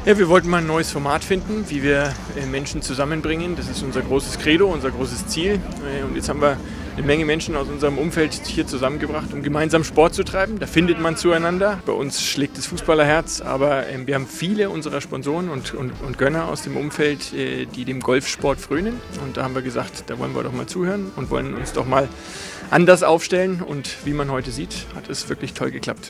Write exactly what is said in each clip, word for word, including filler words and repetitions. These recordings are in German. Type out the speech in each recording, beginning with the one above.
Ja, wir wollten mal ein neues Format finden, wie wir Menschen zusammenbringen. Das ist unser großes Credo, unser großes Ziel. Und jetzt haben wir eine Menge Menschen aus unserem Umfeld hier zusammengebracht, um gemeinsam Sport zu treiben. Da findet man zueinander. Bei uns schlägt das Fußballerherz, aber wir haben viele unserer Sponsoren und, und, und Gönner aus dem Umfeld, die dem Golfsport frönen. Und da haben wir gesagt, da wollen wir doch mal zuhören und wollen uns doch mal anders aufstellen. Und wie man heute sieht, hat es wirklich toll geklappt.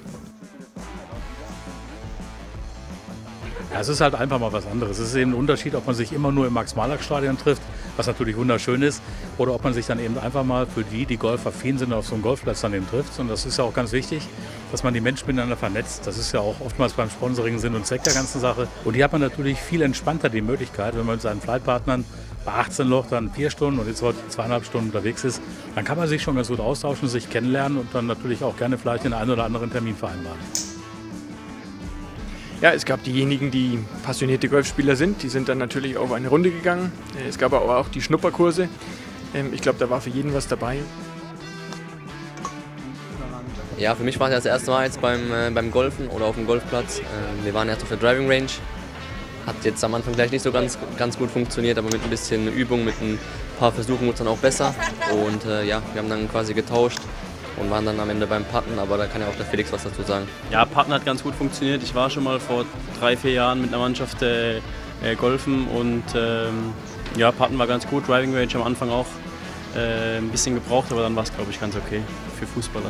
Ja, es ist halt einfach mal was anderes. Es ist eben ein Unterschied, ob man sich immer nur im Max-Morlock-Stadion trifft, was natürlich wunderschön ist, oder ob man sich dann eben einfach mal für die, die golfaffin sind, auf so einem Golfplatz dann eben trifft. Und das ist ja auch ganz wichtig, dass man die Menschen miteinander vernetzt. Das ist ja auch oftmals beim Sponsoring Sinn und Zweck der ganzen Sache. Und hier hat man natürlich viel entspannter die Möglichkeit, wenn man mit seinen Flightpartnern bei achtzehn Loch dann vier Stunden und jetzt heute zweieinhalb Stunden unterwegs ist, dann kann man sich schon ganz gut austauschen, sich kennenlernen und dann natürlich auch gerne vielleicht den einen oder anderen Termin vereinbaren. Ja, es gab diejenigen, die passionierte Golfspieler sind, die sind dann natürlich auf eine Runde gegangen. Es gab aber auch die Schnupperkurse. Ich glaube, da war für jeden was dabei. Ja, für mich war es ja das erste Mal jetzt beim, äh, beim Golfen oder auf dem Golfplatz. Äh, wir waren erst auf der Driving Range. Hat jetzt am Anfang gleich nicht so ganz, ganz gut funktioniert, aber mit ein bisschen Übung, mit ein paar Versuchen wurde es dann auch besser. Und äh, ja, wir haben dann quasi getauscht und waren dann am Ende beim Putten, aber da kann ja auch der Felix was dazu sagen. Ja, Putten hat ganz gut funktioniert. Ich war schon mal vor drei, vier Jahren mit einer Mannschaft äh, golfen und ähm, ja, Putten war ganz gut. Driving Range am Anfang auch äh, ein bisschen gebraucht, aber dann war es, glaube ich, ganz okay für Fußballer.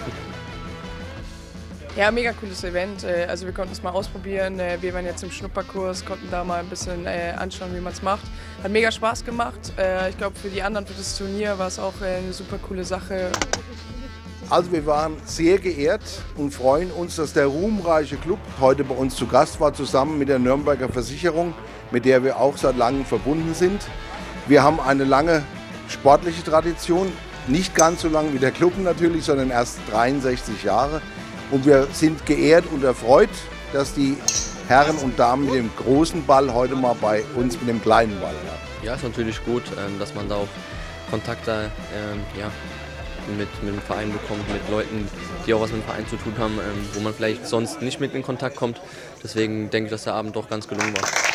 Ja, mega cooles Event. Also wir konnten es mal ausprobieren. Wir waren jetzt im Schnupperkurs, konnten da mal ein bisschen anschauen, wie man es macht. Hat mega Spaß gemacht. Ich glaube, für die anderen, für das Turnier war es auch eine super coole Sache. Also wir waren sehr geehrt und freuen uns, dass der ruhmreiche Club heute bei uns zu Gast war, zusammen mit der Nürnberger Versicherung, mit der wir auch seit langem verbunden sind. Wir haben eine lange sportliche Tradition, nicht ganz so lang wie der Club natürlich, sondern erst dreiundsechzig Jahre. Und wir sind geehrt und erfreut, dass die Herren und Damen mit dem großen Ball heute mal bei uns mit dem kleinen Ball haben. Ja, ist natürlich gut, dass man da auch Kontakte ja, mit, mit dem Verein bekommt, mit Leuten, die auch was mit dem Verein zu tun haben, wo man vielleicht sonst nicht mit in Kontakt kommt. Deswegen denke ich, dass der Abend doch ganz gelungen war.